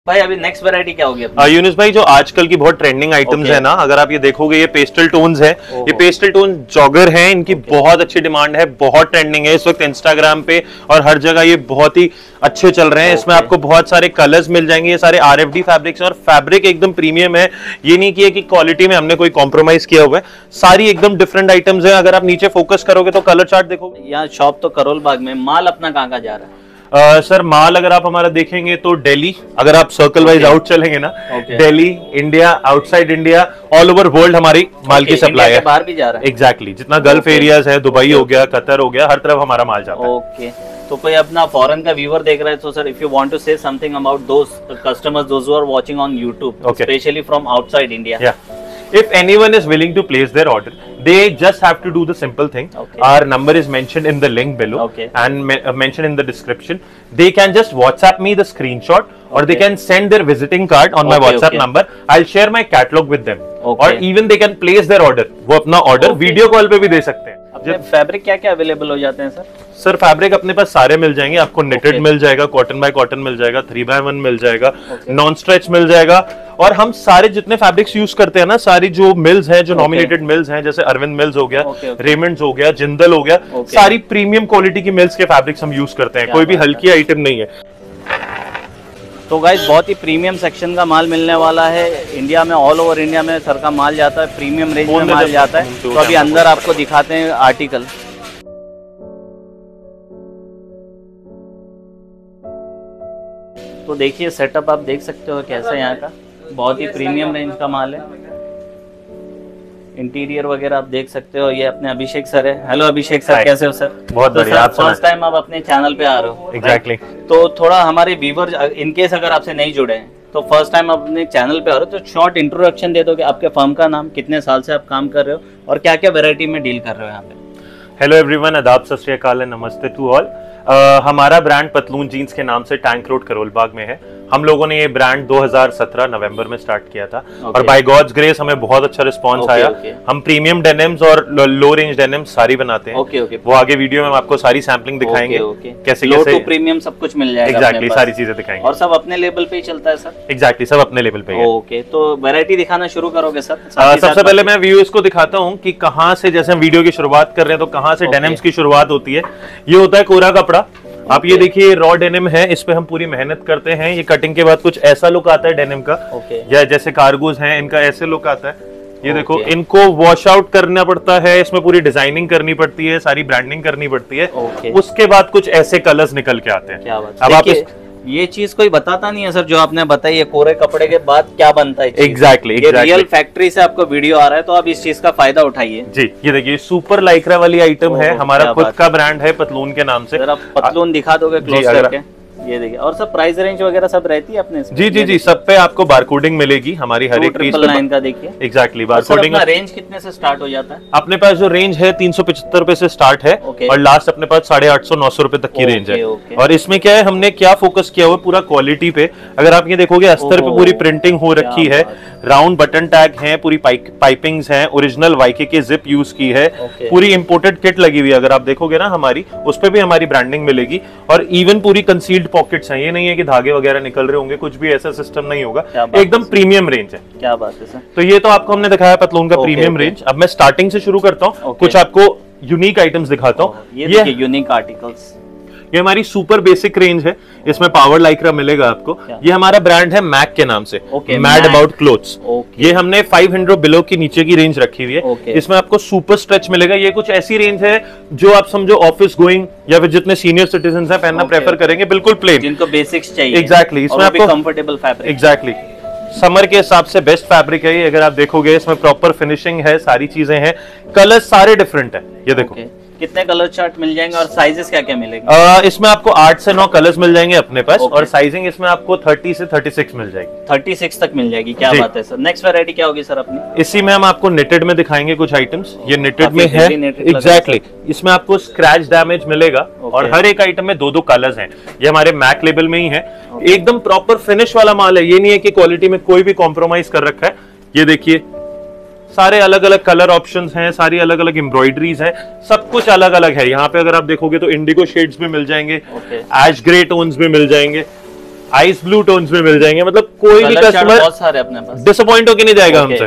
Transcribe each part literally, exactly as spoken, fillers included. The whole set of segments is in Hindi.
भाई अभी नेक्स्ट वैरायटी क्या होगी? यूनिस भाई जो आजकल की बहुत ट्रेंडिंग आइटम्स okay. है ना, अगर आप ये देखोगे ये पेस्टल टोन्स है, ये पेस्टल टोन जॉगर हैं, इनकी okay. बहुत अच्छी डिमांड है, बहुत ट्रेंडिंग है इस वक्त इंस्टाग्राम पे और हर जगह, ये बहुत ही अच्छे चल रहे हैं okay. इसमें आपको बहुत सारे कलर्स मिल जाएंगे, ये सारे आरएफडी फैब्रिक्स हैं और फैब्रिक एकदम प्रीमियम है। ये नहीं किया कि क्वालिटी में हमने कोई कॉम्प्रोमाइज किया हुआ है, सारी एकदम डिफरेंट आइटम्स है। अगर आप नीचे फोकस करोगे तो कलर चार्ट देखोगे। यहाँ शॉप तो करोल बाग में, माल अपना कहाँ कहाँ जा रहा है? Uh, सर माल अगर आप हमारा देखेंगे तो दिल्ली, अगर आप सर्कल वाइज आउट चलेंगे ना, Delhi, India, outside India, all over world हमारी माल की सप्लाई है। बाहर भी जा रहा है एग्जैक्टली, जितना गल्फ एरियाज है, दुबई हो गया, कतर हो गया, हर तरफ हमारा माल जाता है। ओके, तो कोई अपना फॉरेन का व्यूअर देख रहा है तो sir, if you want to say something about those customers those who are watching on YouTube, specially from outside India, if anyone is willing to place their order, they just have to do the simple thing. Okay. Our number is mentioned in the link below okay. and me uh, mentioned in the description. They can just WhatsApp me the screenshot okay. or they can send their visiting card on okay, my WhatsApp okay. number. I'll share my catalog with them. Okay. Or even they can place their order. वो अपना order okay. video call पे भी दे सकते हैं। अपने फैब्रिक क्या क्या अवेलेबल हो जाते हैं सर? सर फैब्रिक अपने पास सारे मिल जाएंगे आपको, नेटेड okay. मिल जाएगा, कॉटन बाय कॉटन मिल जाएगा, थ्री बाय वन मिल जाएगा, नॉन स्ट्रेच मिल जाएगा। और हम सारे जितने फैब्रिक्स यूज करते हैं ना, सारी जो मिल्स हैं, जो नॉमिनेटेड मिल्स हैं, जैसे अरविंद मिल्स हो गया, रेमंड्स हो गया, जिंदल हो गया, सारी प्रीमियम क्वालिटी की मिल्स के फैब्रिक्स हम यूज करते हैं, कोई भी हल्की आइटम नहीं है। तो गाइस बहुत ही प्रीमियम सेक्शन का माल मिलने वाला है। इंडिया में, ऑल ओवर इंडिया में सर का माल जाता है, प्रीमियम रेंज में माल जाता है। तो अभी अंदर आपको दिखाते हैं आर्टिकल। तो देखिए सेटअप आप देख सकते हो कैसा है यहाँ का, बहुत ही प्रीमियम रेंज का माल है। इंटीरियर वगैरह आप देख सकते हो। ये अपने अभिषेक सर है। हेलो अभिषेक सर, कैसे हो सर? बहुत बढ़िया। तो फर्स्ट टाइम आप अपने चैनल पे आ रहे हो? Exactly exactly. तो थोड़ा हमारे व्यूवर, इनकेस अगर आपसे नहीं जुड़े हैं तो फर्स्ट टाइम आप अपने चैनल पे आ रहे हो, तो शॉर्ट इंट्रोडक्शन दे दो कि आपके फर्म का नाम, कितने साल से आप काम कर रहे हो और क्या क्या वेरायटी में डील कर रहे हो यहाँ पे। हेलो एवरीवन, आदाब, सत श्री अकाल, नमस्ते टू ऑल। Uh, हमारा ब्रांड पतलून जीन्स के नाम से टैंक रोड करोल बाग में है। हम लोगों ने ये ब्रांड दो हज़ार सत्रह नवंबर में स्टार्ट किया था okay. और बाय गॉड्स ग्रेस हमें बहुत अच्छा रिस्पांस okay, आया okay. हम प्रीमियम डेनिम्स और लो रेंज डेनिम्स सारी बनाते हैं okay, okay. वो आगे वीडियो में हम आपको सारी सैम्पलिंग दिखाएंगे okay, okay. कैसे लो कैसे प्रीमियम सब कुछ मिल जाएगा। एग्जैक्टली exactly, सारी चीजें दिखाएंगे। और सब अपने लेवल पे ही चलता है सर? एग्जैक्टली exactly, सब अपने लेवल पे है। ओके, तो वैरायटी दिखाना शुरू करोगे सर? सबसे पहले मैं व्यूअर्स को दिखाता हूँ कि कहाँ से, जैसे हम वीडियो की शुरुआत कर रहे हैं तो कहाँ से डेनिम्स की शुरुआत होती है। ये होता है कोरा कपड़ा। Okay. आप ये देखिए रॉ डेनिम है, इस पे हम पूरी मेहनत करते हैं। ये कटिंग के बाद कुछ ऐसा लुक आता है डेनिम का okay. या जैसे कार्गोज हैं, इनका ऐसे लुक आता है। ये okay. देखो, इनको वॉश आउट करना पड़ता है, इसमें पूरी डिजाइनिंग करनी पड़ती है, सारी ब्रांडिंग करनी पड़ती है okay. उसके बाद कुछ ऐसे कलर्स निकल के आते हैं। क्या बात। अब आप इस... ये चीज कोई बताता नहीं है सर, जो आपने बताई है कोरे कपड़े के बाद क्या बनता है। Exactly exactly, exactly. Real factory से आपको वीडियो आ रहा है, तो आप इस चीज का फायदा उठाइए। जी, ये देखिए सुपर लाइक्रा वाली आइटम है, हमारा खुद का ब्रांड है पतलून के नाम से। जरा पतलून दिखा दोगे क्लोज करके? ये देखिए, और सब प्राइस रेंज वगैरह सब रहती है अपने? जी जी जी, सब पे आपको बारकोडिंग मिलेगी हमारी हर एक पीस पे। का देखिए एग्जैक्टली बारकोडिंग। रेंज कितने से स्टार्ट हो जाता है? अपने पास जो रेंज है तीन सौ पचहत्तर रुपए से स्टार्ट है और लास्ट अपने पास साढ़े आठ सौ नौ सौ रुपए तक की रेंज है। और इसमें क्या है, हमने क्या फोकस किया हुआ पूरा क्वालिटी पे। अगर आप ये देखोगे, अस्तर पे पूरी प्रिंटिंग हो रखी है, राउंड बटन टैग है, पूरी पाइपिंग्स हैं, ओरिजिनल वाईके की जिप यूज की है, पूरी इंपोर्टेड किट लगी हुई है। अगर आप देखोगे ना हमारी, उस पे भी हमारी ब्रांडिंग मिलेगी। और इवन पूरी कंसील्ड पॉकेट्स हैं, ये नहीं है कि धागे वगैरह निकल रहे होंगे, कुछ भी ऐसा सिस्टम नहीं होगा। एकदम प्रीमियम रेंज है। क्या बात है सर। तो ये तो आपको हमने दिखाया पतलून का प्रीमियम रेंज। अब मैं स्टार्टिंग से शुरू करता हूँ, कुछ आपको यूनिक आइटम्स दिखाता हूँ। ये यूनिक आर्टिकल्स, ये हमारी सुपर बेसिक रेंज है, इसमें पावर लाइक्रा मिलेगा आपको। ये हमारा ब्रांड है मैक के नाम से, मैड अबाउट क्लोथ्स। ये हमने पाँच सौ बिलो की नीचे की रेंज रखी हुई है। okay. इसमें आपको सुपर स्ट्रेच मिलेगा। ये कुछ ऐसी रेंज है जो आप समझो ऑफिस गोइंग या फिर जितने सीनियर सिटीजन हैं पहनना okay. प्रेफर करेंगे, बिल्कुल प्लेन, जिनको बेसिक्स चाहिए। एग्जैक्टली, इसमें आपको कंफर्टेबल फैब्रिक। एग्जैक्टली, समर के हिसाब से बेस्ट फैब्रिक है ये। अगर आप देखोगे इसमें प्रॉपर फिनिशिंग है, सारी चीजें हैं, कलर सारे डिफरेंट है। ये देखो okay. कितने कलर चार्ट मिल जाएंगे और साइजेस क्या क्या मिलेंगे? uh, इसमें आपको आठ से नौ कलर्स मिल जाएंगे अपने पास okay. और साइजिंग इसमें आपको तीस से छत्तीस मिल जाएगी। छत्तीस तक मिल जाएगी। क्या बात है सर। नेक्स्ट वैरायटी क्या होगी सर अपनी? इसी में हम आपको नेटेड में दिखाएंगे कुछ आइटम्स। ये नेटेड में है एग्जैक्टली। इसमें आपको स्क्रैच डैमेज मिलेगा okay. और हर एक आइटम में दो दो कलर्स हैं। ये हमारे मैक लेबल में ही है okay. एकदम प्रॉपर फिनिश वाला माल है। ये नहीं है कि क्वालिटी में कोई भी कॉम्प्रोमाइज कर रखा है। ये देखिए, सारे अलग अलग कलर ऑप्शंस हैं, सारी अलग अलग एम्ब्रॉयडरीज हैं, सब कुछ अलग अलग है। यहाँ पे अगर आप देखोगे तो इंडिगो शेड्स में मिल जाएंगे, एश ग्रे टोन्स में मिल जाएंगे, आइस ब्लू टोन्स में मिल जाएंगे, मतलब कोई भी कस्टमर बहुत सारे अपने पास डिसअपॉइंट होके नहीं जाएगा हमसे।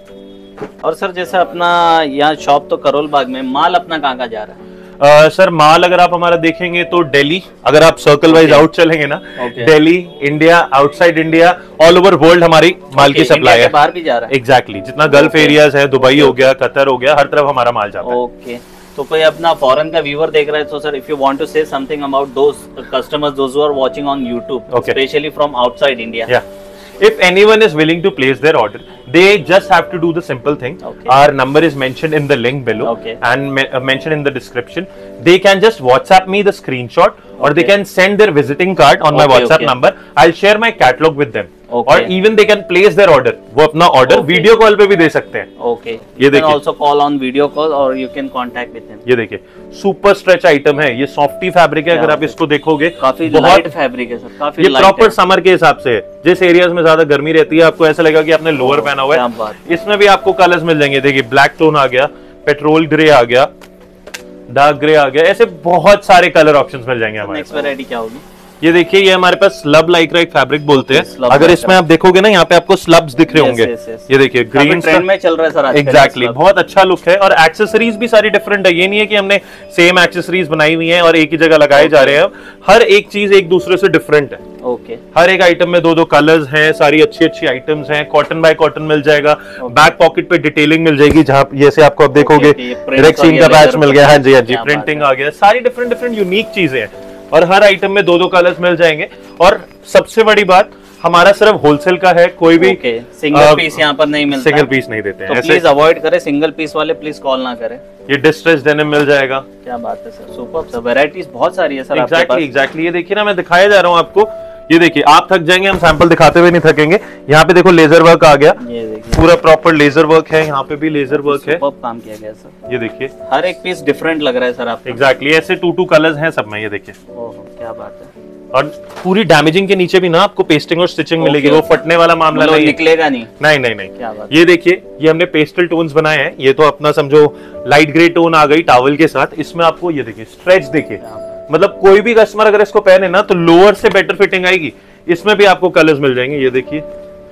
और सर जैसे अपना यहाँ शॉप तो करोल बाग में, माल अपना कहाँ कहाँ जा रहा है? Uh, सर माल अगर आप हमारा देखेंगे तो दिल्ली, अगर आप सर्कल वाइज आउट चलेंगे ना, Delhi, India, outside India, all over world हमारी माल की सप्लाई है। बाहर भी जा रहा है एग्जैक्टली, जितना गल्फ एरियाज है, दुबई हो गया, कतर हो गया, हर तरफ हमारा माल जाता है। ओके, तो कोई अपना फॉरेन का व्यूअर देख रहा है तो sir if you want to say something about those customers those who are watching on YouTube, specially from outside India, if anyone is willing to place their order, they just have to do the simple thing. Okay. Our number is mentioned in the link below, okay, and me uh, mentioned in the description. They can just WhatsApp me the screenshot, or okay, they can send their visiting card on okay, my WhatsApp okay. number. I'll share my catalog with them. Okay. और even they can place their order. वो अपना order okay. video call पे भी दे सकते हैं। Okay. You can also call on video call or you can contact with them. ये देखिए सुपर स्ट्रेच आइटम है, ये सॉफ्टी फैब्रिक है, अगर आप इसको देखोगे काफी लाइट फैब्रिक है सर, काफी ये प्रॉपर समर के हिसाब से है। जिस एरियाज में ज्यादा गर्मी रहती है आपको ऐसा लगेगा कि आपने लोअर पहना हुआ है। इसमें भी आपको कलर्स मिल जाएंगे, देखिए ब्लैक टोन आ गया, पेट्रोल ग्रे आ गया, डार्क ग्रे आ गया, ऐसे बहुत सारे कलर ऑप्शंस मिल जाएंगे हमारे। नेक्स्ट वैरायटी क्या होगी? ये देखिए, ये हमारे पास स्लब लाइक्रा एक फैब्रिक बोलते हैं। अगर इसमें आप देखोगे ना, यहाँ पे आपको स्लब्स दिख रहे होंगे। yes, yes, yes. ये देखिए ग्रीन ट्रेंड में चल रहा है सर। एग्जैक्टली, बहुत अच्छा लुक है और एक्सेसरीज भी सारी डिफरेंट है। ये नहीं है कि हमने सेम एक्सेसरीज बनाई हुई है और एक ही जगह लगाए okay. जा रहे हैं। हर एक चीज एक दूसरे से डिफरेंट है। Okay okay. हर एक आइटम में दो दो कलर्स हैं, सारी अच्छी अच्छी आइटम्स हैं। कॉटन बाय कॉटन मिल जाएगा, बैक पॉकेट पे डिटेलिंग मिल जाएगी, जहाँ जैसे आपको आप देखोगे रेक्सीन का बैच मिल गया। हाँ जी हाँ जी, प्रिंटिंग आ गया, सारी डिफरेंट डिफरेंट यूनिक चीजें हैं और हर आइटम में दो दो कलर्स मिल जाएंगे। और सबसे बड़ी बात, हमारा सिर्फ होलसेल का है, कोई भी okay. सिंगल पीस यहाँ पर नहीं मिलता, सिंगल पीस नहीं देते हैं। तो प्लीज अवॉइड करें, सिंगल पीस वाले प्लीज कॉल ना करें। ये डिस्ट्रेस डेनिम मिल जाएगा। क्या बात है सर, सुपर सर, वैरायटीज बहुत सारी है सर। एग्जैक्टली एग्जैक्टली, ये देखिए ना, मैं दिखाया जा रहा हूँ आपको। ये देखिए, आप थक जाएंगे, हम सैंपल दिखाते हुए नहीं थकेंगे। यहाँ पे देखो लेजर वर्क आ गया, ये देखिए पूरा प्रॉपर लेजर वर्क है, यहाँ पे भी लेजर वर्क है, काम किया गया सर। ये देखिए, हर एक पीस डिफरेंट लग रहा है सर आपको। एग्जैक्टली, ऐसे टू टू कलर्स हैं सब में। ये देखिए, ओह क्या बात है। और पूरी डैमेजिंग के नीचे भी ना आपको पेस्टिंग और स्टिचिंग मिलेगी, वो फटने वाला मामला नहीं, निकलेगा नहीं। नहीं नहीं नहीं, क्या बात। ये देखिए, ये हमने पेस्टल टोन्स बनाए हैं। ये तो अपना समझो लाइट ग्रे टोन आ गई टॉवल के साथ। इसमें आपको ये देखिए स्ट्रेच देखिए, मतलब कोई भी कस्टमर अगर इसको पहने ना तो लोअर से बेटर फिटिंग आएगी। इसमें भी आपको कलर्स मिल जाएंगे। ये देखिए,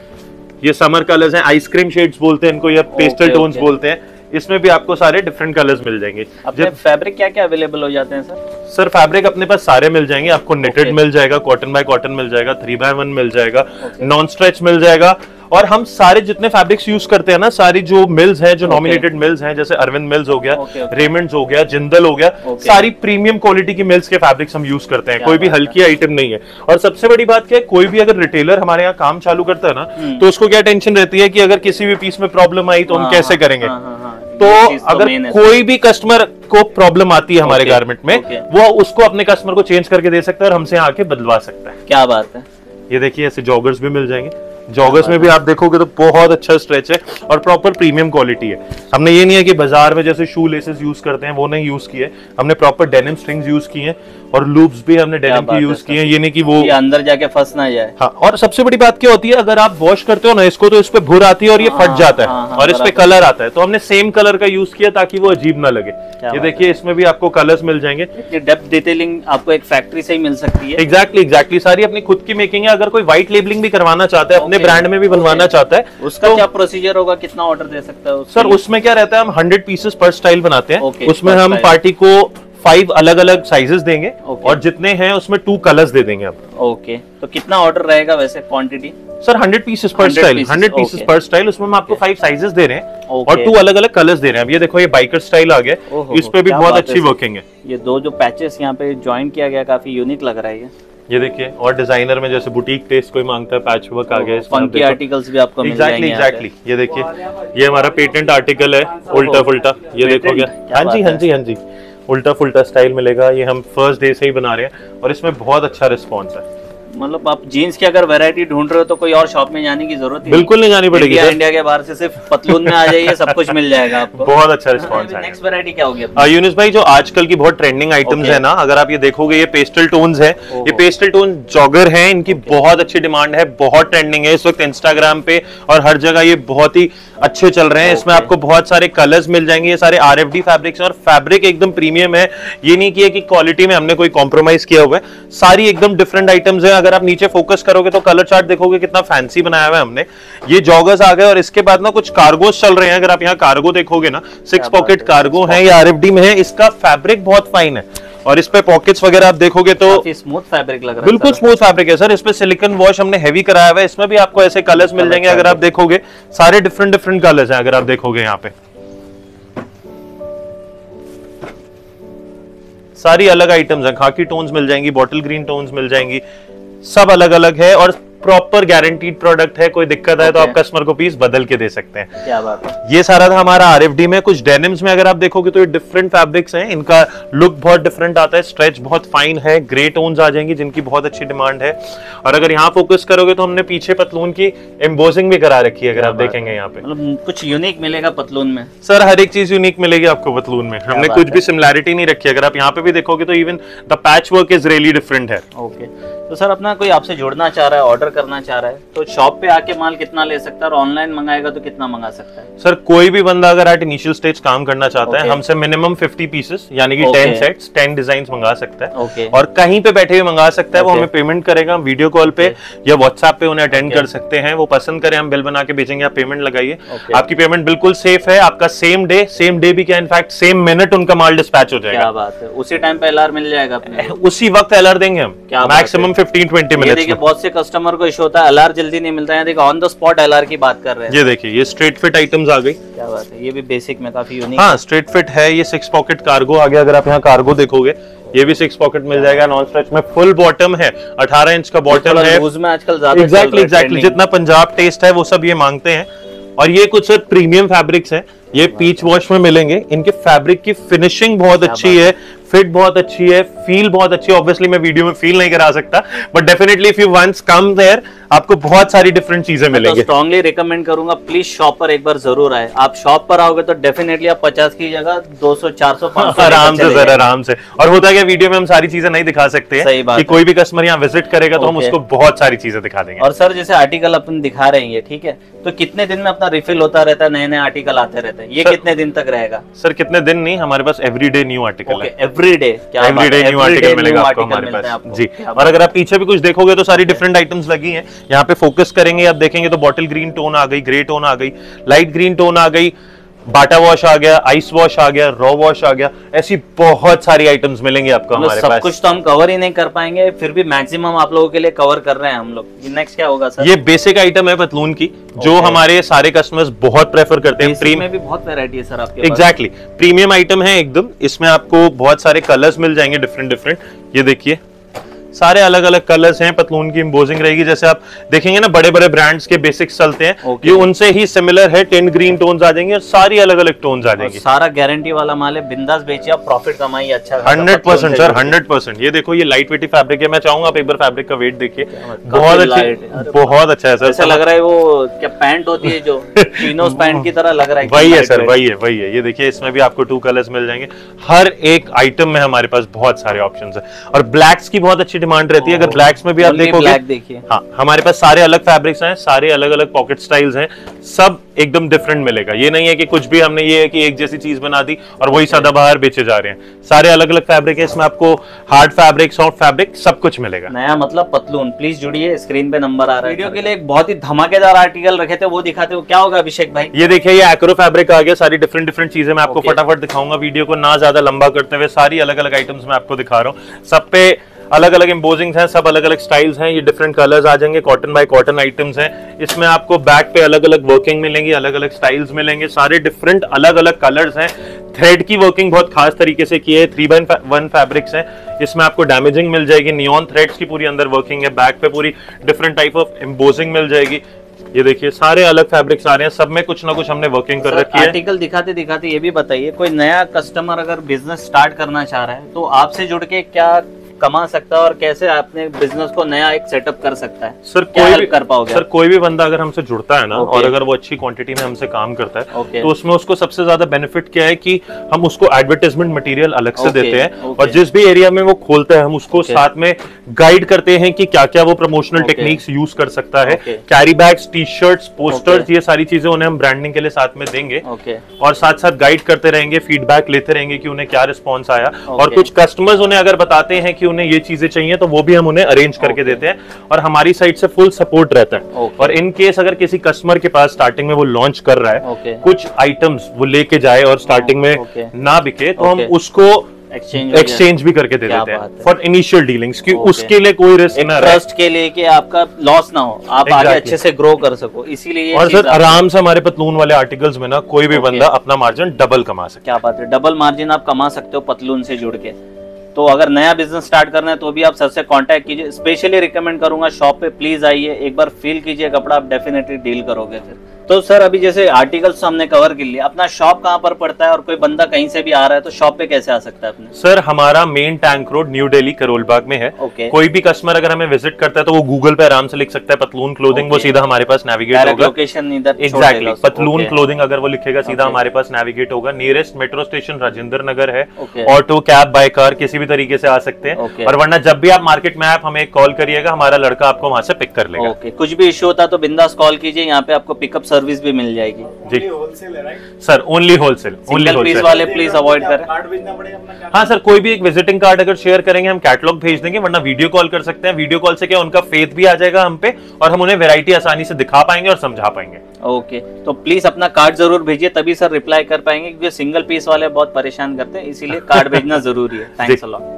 ये समर कलर्स हैं, आइसक्रीम शेड्स बोलते हैं इनको, या पेस्टल टोन्स बोलते हैं। इसमें भी आपको सारे डिफरेंट कलर्स मिल जाएंगे। अपने फैब्रिक क्या क्या अवेलेबल हो जाते हैं सर? सर फैब्रिक अपने पास सारे मिल जाएंगे आपको। नेटेड मिल जाएगा, कॉटन बाय कॉटन मिल जाएगा, थ्री बाय वन मिल जाएगा, नॉन स्ट्रेच मिल जाएगा। और हम सारे जितने फैब्रिक्स यूज करते हैं ना, सारी जो मिल्स हैं, जो नॉमिनेटेड मिल्स हैं, जैसे अरविंद मिल्स हो गया, रेमंड्स हो गया, जिंदल हो गया, सारी प्रीमियम क्वालिटी की मिल्स के फैब्रिक्स हम यूज करते हैं। कोई भी हल्की आइटम नहीं है। और सबसे बड़ी बात क्या है, कोई भी अगर रिटेलर हमारे यहाँ काम चालू करता है ना, तो उसको क्या टेंशन रहती है कि अगर किसी भी पीस में प्रॉब्लम आई तो हम कैसे करेंगे। तो अगर कोई भी कस्टमर को प्रॉब्लम आती है हमारे गारमेंट में, वो उसको अपने कस्टमर को चेंज करके दे सकता है और हमसे आके बदलवा सकता है। क्या बात है। ये देखिए, ऐसे जॉगर्स भी मिल जाएंगे। जॉगर्स में भी आप देखोगे तो बहुत अच्छा स्ट्रेच है और प्रॉपर प्रीमियम क्वालिटी है। हमने ये नहीं है कि बाजार में जैसे शू लेसेस यूज करते हैं वो नहीं यूज किए, हमने प्रॉपर डेनिम स्ट्रिंग्स यूज किए हैं और लूप्स भी हमने डेनिम की यूज किए हैं। ये नहीं कि वो ये अंदर जाके फंस ना जाए। हाँ, और सबसे बड़ी बात क्या होती है, अगर आप वॉश करते हो ना इसको तो इस पे भुर आती है और ये फट जाता है और इस पे कलर आता है, तो हमने सेम कलर का यूज किया ताकि वो अजीब ना लगे। ये देखिए, इसमें भी आपको कलर्स मिल जाएंगे। डेप्थ डिटेलिंग आपको एक फैक्ट्री से ही मिल सकती है। एग्जैक्टली एग्जैक्टली, सारी अपनी खुद की मेकिंग है। अगर कोई व्हाइट लेबलिंग भी करवाना चाहता है, अपने ब्रांड में भी बनवाना चाहता है, उसका क्या प्रोसीजर होगा, कितना ऑर्डर दे सकता है? सर उसमें क्या रहता है, हम हंड्रेड पीसेस पर स्टाइल बनाते हैं। उसमें हम पार्टी को फाइव अलग अलग साइजेस देंगे और जितने हैं उसमें टू कलर्स दे देंगे आप। ओके, तो कितना ऑर्डर रहेगा वैसे क्वांटिटी? सर हंड्रेड पीसेस पर स्टाइल, हंड्रेड पीसेस पर स्टाइल। उसमें हम आपको फाइव साइजेस दे रहे हैं और टू अलग अलग कलर्स दे रहे हैं। अब ये देखो, ये बाइकर स्टाइल आ गया, इस पे भी बहुत अच्छी वर्किंग है। ये दो जो पैचेस यहाँ पे ज्वाइन किया गया, काफी यूनिक लग रहा है ये। ये देखिए, और डिजाइनर में जैसे बुटीक टेस्ट कोई मांगता है, पैच वर्क आ गया, फंकी आर्टिकल्स भी आपको मिल जाएंगे। एग्जैक्टली, ये देखिए, ये हमारा पेटेंट आर्टिकल है, उल्टा फुल्टा। ये देखो क्या, हाँ जी हाँ जी हाँ जी, उल्टा फुल्टा स्टाइल मिलेगा। ये हम फर्स्ट डे से ही बना रहे हैं और इसमें बहुत अच्छा रिस्पॉन्स है। मतलब आप जीन्स की अगर वैरायटी ढूंढ रहे हो तो कोई और शॉप में जाने की जरूरत नहीं, बिल्कुल नहीं जानी पड़ेगी। इंडिया, इंडिया के बाहर से सिर्फ पतलून में आ जाइए, सब कुछ मिल जाएगा आपको। बहुत अच्छा रिस्पांस है। नेक्स्ट वैरायटी क्या होगी? यूनिस भाई, जो आजकल की बहुत ट्रेंडिंग आइटम्स है ना, अगर आप ये देखोगे, ये पेस्टल टोन्स है। ये पेस्टल टोन जॉगर हैं, इनकी बहुत अच्छी डिमांड है, बहुत ट्रेंडिंग है इस वक्त इंस्टाग्राम पे और हर जगह। ये बहुत ही अच्छे चल रहे हैं। इसमें आपको बहुत सारे कलर्स मिल जाएंगे। ये सारे आरएफडी फैब्रिक्स और फैब्रिक एकदम प्रीमियम है। ये नहीं किया कि क्वालिटी में हमने कोई कॉम्प्रोमाइज किया हुआ है, सारी एकदम डिफरेंट आइटम्स है। अगर आप नीचे फोकस करोगे तो कलर चार्ट देखोगे कितना फैंसी बनाया हुआ है हमने। ये जॉगर्स आ गए और इसके बाद ना कुछ कार्गोस चल रहे हैं। अगर आप यहाँ कार्गो देखोगे ना, सिक्स पॉकेट कार्गो है, ये आरएफडी में है। इसका फैब्रिक बहुत फाइन है और इस पे पॉकेट्स वगैरह आप देखोगे तो स्मूथ फैब्रिक लग रहा है, बिल्कुल स्मूथ फैब्रिक है सर। इस पे सिलिकॉन वॉश हमने हेवी कराया हुआ है। इसमें भी आपको ऐसे कलर्स मिल जाएंगे। अगर आप देखोगे सारे डिफरेंट डिफरेंट कलर्स हैं। अगर आप देखोगे यहाँ पे सारी अलग आइटम्स हैं। खाकी टोन्स मिल जाएंगी, बॉटल ग्रीन टोन्स मिल जाएंगी, सब अलग अलग है और प्रॉपर गारंटीड प्रोडक्ट है। कोई दिक्कत है तो आप कस्टमर को पीस बदल के दे सकते हैं। क्या बात है। ये सारा था हमारा आरएफडी में। कुछ डेनिम्स में अगर आप देखोगे तो ये डिफरेंट फैब्रिक्स हैं। इनका लुक बहुत डिफरेंट आता है, स्ट्रेच बहुत फाइन है, ग्रे टोन्स आ जाएंगी जिनकी बहुत अच्छी डिमांड है। और अगर यहाँ फोकस करोगे तो हमने पीछे पतलून की एम्बोजिंग भी करा रखी है। अगर आप देखेंगे यहाँ पे मतलब कुछ यूनिक मिलेगा पतलून में सर, हर एक चीज यूनिक मिलेगी आपको पतलून में। हमने कुछ भी सिमिलैरिटी नहीं रखी। अगर आप यहाँ पे भी देखोगे तो even the patch work is really different है। ओके, तो सर अपना कोई आपसे जुड़ना चाह रहा है, ऑर्डर करना चाह रहा है तो शॉप पे आके माल कितना ले सकता है और ऑनलाइन मंगाएगा तो कितना मंगा सकता है? सर कोई भी बंदा अगर एट इनिशियल स्टेज काम करना चाहता है, हमसे मिनिमम फिफ्टी पीसेस यानी कि टेन सेट्स टेन डिजाइन्स मंगा सकता है और कहीं पे बैठे हुए मंगा सकता है। वो हमें पेमेंट करेगा, वीडियो कॉल पे या व्हाट्सएप पे उन्हें अटेंड कर सकते हैं। वो पसंद करें हम बिल बना के भेजेंगे, आप पेमेंट लगाइए। आपकी पेमेंट बिल्कुल सेफ है। आपका सेम डे सेम डे भी क्या इनफैक्ट सेम मिनट उनका माल डिस्पैच हो जाएगा। क्या बात है, उसी टाइम पे एलआर मिल जाएगा अपने? उसी वक्त एलआर देंगे हम, मैक्सिमम फिफ्टीन ट्वेंटी मिनट। देखिए बहुत से कस्टमर को इशू होता है एलआर जल्दी नहीं मिलता है। देखिए ऑन द स्पॉट एलआर की बात कर रहे हैं। ये देखिए ये स्ट्रेट फिट आइटम्स आ गई। क्या बात है, ये भी बेसिक में काफी यूनिक। हाँ स्ट्रेट फिट है। ये सिक्स पॉकेट कार्गो आ गया। अगर आप यहाँ कार्गो देखोगे ये भी सिक्स पॉकेट मिल जाएगा। नॉन स्ट्रेच में फुल बॉटम है, अठारह इंच का बॉटम है। उसमें आजकल ज्यादा एग्जैक्टली एग्जैक्टली जितना पंजाब टेस्ट है वो सब ये मांगते हैं। और ये कुछ सर प्रीमियम फैब्रिक्स हैं, ये पीच वॉश में मिलेंगे। इनके फैब्रिक की फिनिशिंग बहुत अच्छी है, फिट बहुत अच्छी है, फील बहुत अच्छी है। ऑब्वियसली मैं वीडियो में फील नहीं करा सकता but definitely if you once come there आपको बहुत सारी डिफरेंट चीजें मिलेंगी। स्ट्रांगली रिकमेंड करूंगा प्लीज शॉप पर एक बार जरूर आए। आप शॉप पर आओगे तो डेफिनेटली आप पचास की जगह दो सौ चार सौ पाँच सौ आराम से सर आराम से। और होता है कि वीडियो में हम सारी चीजें नहीं दिखा सकते हैं कि कोई भी कस्टमर यहाँ विजिट करेगा तो हम उसको बहुत सारी चीजें दिखा देंगे। और सर जैसे आर्टिकल अपन दिखा रहे हैं ठीक है, तो कितने दिन में अपना रिफिल होता रहता है, नए नए आर्टिकल आते रहते हैं, ये कितने दिन तक रहेगा? सर कितने दिन नहीं, हमारे पास एवरीडे न्यू आर्टिकल है। एवरीडे क्या एवरीडे न्यू आर्टिकल मिलेगा आपको हमारे पास जी। और अगर आप पीछे भी कुछ देखोगे तो सारी डिफरेंट आइटम्स लगी हैं। यहाँ पे फोकस करेंगे आप देखेंगे तो बॉटल ग्रीन टोन आ गई, ग्रे टोन आ गई, लाइट ग्रीन टोन आ गई, बाटा वॉश आ गया, आइस वॉश आ गया, रॉ वॉश आ गया। ऐसी बहुत सारी आइटम्स मिलेंगी आपको हमारे सब पास। कुछ तो हम कवर ही नहीं कर पाएंगे, फिर भी मैक्सिमम आप लोगों के लिए कवर कर रहे हैं हम लोग। नेक्स्ट क्या होगा सर? ये बेसिक आइटम है पतलून की जो हमारे सारे कस्टमर्स बहुत प्रेफर करते हैं। प्रीमियम में भी बहुत वैरायटी है सर आपके पास। एग्जैक्टली प्रीमियम आइटम है एकदम। इसमें आपको बहुत सारे कलर्स मिल जाएंगे डिफरेंट डिफरेंट। ये देखिए सारे अलग अलग कलर्स हैं। पतलून की एम्बोजिंग रहेगी। जैसे आप देखेंगे ना बड़े बड़े ब्रांड्स के बेसिक्स चलते हैं, okay. ये उनसे ही सिमिलर है। टेन ग्रीन टोन्स आ जाएंगे और सारी अलग अलग टोन्स आ जाएंगी। सारा गारंटी वाला माल है, बिंदास बेचिए आप, प्रॉफिट कमाइए अच्छा। Hundred percent sir hundred percent. ये देखो ये लाइट वेटी फैब्रिक है। मैं चाहूंगा आप एक बार फैब्रिक का वेट देखिए, बहुत अच्छा बहुत अच्छा है सर। ऐसा लग रहा है वो क्या पैंट होती है जो चिनोस पैंट की तरह लग रहा है। वही है सर वही है वही है। ये देखिए इसमें भी आपको टू कलर्स मिल जाएंगे। हर एक आइटम में हमारे पास बहुत सारे ऑप्शन है और ब्लैक्स की बहुत अच्छी डिमांड रहती है। अगर ब्लैक्स में भी आप देखोगे देखिए हाँ हमारे पास सारे अलग फैब्रिक्स हैं, सारे अलग अलग पॉकेट स्टाइल्स हैं, सब एकदम डिफरेंट मिलेगा। ये नहीं है कि कुछ भी हमने ये है कि एक जैसी चीज बना दी और वही सदाबहार बेचे जा रहे हैं। सारे अलग अलग फैब्रिक है। इसमें आपको हार्ड फैब्रिक, सॉफ्ट फैब्रिक सब कुछ मिलेगा। नया मतलब पतलून। प्लीज जुड़िए, स्क्रीन पे नंबर आ रहा है। वीडियो के लिए एक बहुत ही धमाकेदार आर्टिकल रखे थे, वो दिखाते हो क्या होगा अभिषेक भाई? ये देखिए ये एक्रो फैब्रिक आ गया। सारी डिफरेंट डिफरेंट चीजें मैं आपको फटाफट दिखाऊंगा। वीडियो को ना ज्यादा लंबा करते हुए सारी अलग अलग आइटम्स मैं आपको दिखा रहा हूँ। सब पे अलग अलग एम्बोजिंग्स हैं, सब अलग अलग स्टाइल्स हैं। ये डिफरेंट कलर्स आ जाएंगे, कॉटन बाय कॉटन आइटम्स हैं। इसमें आपको बैक पे अलग अलग वर्किंग मिलेंगी, अलग अलग स्टाइल्स मिलेंगे। सारे डिफरेंट अलग अलग कलर्स हैं। थ्रेड की वर्किंग बहुत खास तरीके से की है। थ्री बाय वन फैब्रिक्स हैं। इसमें आपको डैमेजिंग मिल जाएगी, नियॉन थ्रेड्स की पूरी अंदर वर्किंग है। बैक पे पूरी डिफरेंट टाइप ऑफ एम्बोजिंग मिल जाएगी। ये देखिए सारे अलग फैब्रिक्स आ रहे हैं, सब में कुछ ना कुछ हमने वर्किंग कर रखी है। आर्टिकल दिखाते दिखाते ये भी बताइए, कोई नया कस्टमर अगर बिजनेस स्टार्ट करना चाह रहा है तो आपसे जुड़ के क्या कमा सकता है और कैसे अपने बिजनेस को नया एक सेटअप कर सकता है? सर कोई भी कर पाओगे? सर कोई भी बंदा अगर हमसे जुड़ता है ना और अगर वो अच्छी क्वांटिटी में हमसे काम करता है तो उसमें उसको सबसे ज्यादा बेनिफिट क्या है कि हम उसको एडवर्टाइजमेंट मटेरियल अलग से देते हैं और जिस भी एरिया में वो खोलता है हम उसको साथ में गाइड करते हैं कि क्या क्या वो प्रमोशनल टेक्निक्स यूज कर सकता है। Carry bags, T shirts, posters, ये सारी चीजें उन्हें हम ब्रांडिंग के लिए साथ में देंगे और साथ साथ गाइड करते रहेंगे, फीडबैक लेते रहेंगे कि उन्हें क्या रिस्पॉन्स आया। और कुछ कस्टमर्स उन्हें अगर बताते हैं कि कि उन्हें ये चीजें चाहिए तो वो भी हम उन्हें अरेंज करके okay. देते हैं और हमारी साइड से फुल सपोर्ट रहता है okay. और इन केस अगर किसी कस्टमर के पास स्टार्टिंग में वो लॉन्च कर रहा है okay. कुछ आइटम्स वो लेके जाए और स्टार्टिंग में okay. ना बिके तो okay. हम उसको एक्सचेंज एक्सचेंज भी करके दे देते हैं फॉर इनिशियल डीलिंग्स कि okay. उसके लिए कोई रिस्क ना रहे, ट्रस्ट के लिए कि आपका लॉस ना हो, आप exactly. आगे अच्छे से ग्रो कर सको, इसीलिए और सर आराम से हमारे पतलून वाले आर्टिकल्स में ना कोई भी okay. बंदा अपना मार्जिन डबल कमा सकता है। क्या बात है, डबल मार्जिन आप कमा सकते हो पतलून से जुड़ के। तो अगर नया बिजनेस स्टार्ट करना है तो भी आप सर से कांटेक्ट कीजिए, स्पेशली रिकमेंड करूंगा शॉप पे प्लीज आइए, एक बार फील कीजिए कपड़ा, आप डेफिनेटली डील करोगे फिर। तो सर अभी जैसे आर्टिकल्स हमने कवर कर लिया, अपना शॉप कहाँ पर पड़ता है और कोई बंदा कहीं से भी आ रहा है तो शॉप पे कैसे आ सकता है अपने? सर हमारा main tank road New Delhi Karol Bagh में है। okay. कोई भी कस्टमर अगर हमें विजिट करता है तो वो गूगल पे आराम से लिख सकता है पतलून क्लोथिंग okay. वो सीधा हमारे पास नेविगेट होगा, लोकेशन इधर एग्जैक्टली पतलून क्लोथिंग अगर वो लिखेगा सीधा okay. हमारे पास नेविगेट होगा। Nearest metro station Rajendra Nagar है, ऑटो कैब बाय कार किसी भी तरीके से आ सकते हैं okay. और वरना जब भी आप मार्केट में आप हमें कॉल करिएगा, हमारा लड़का आपको वहां से पिक कर लेगा। okay. कुछ भी इश्यू होता तो बिंदास कॉल कीजिए, यहाँ पे आपको पिकअप सर्विस भी मिल जाएगी जी sir. Only wholesale, only wholesale वाले प्लीज अवॉइड करें। हाँ सर, कोई भी एक विजिटिंग कार्ड अगर शेयर करेंगे हम कैटलॉग भेज देंगे, वरना वीडियो कॉल कर सकते हैं। वीडियो कॉल से क्या उनका फेथ भी आ जाएगा हम पे और हम उन्हें वैरायटी आसानी से दिखा पाएंगे और समझा पाएंगे। Okay okay. तो प्लीज अपना कार्ड जरूर भेजिए, तभी सर रिप्लाई कर पाएंगे, क्योंकि सिंगल पीस वाले बहुत परेशान करते हैं, इसीलिए कार्ड भेजना जरूरी है। Thanks a lot.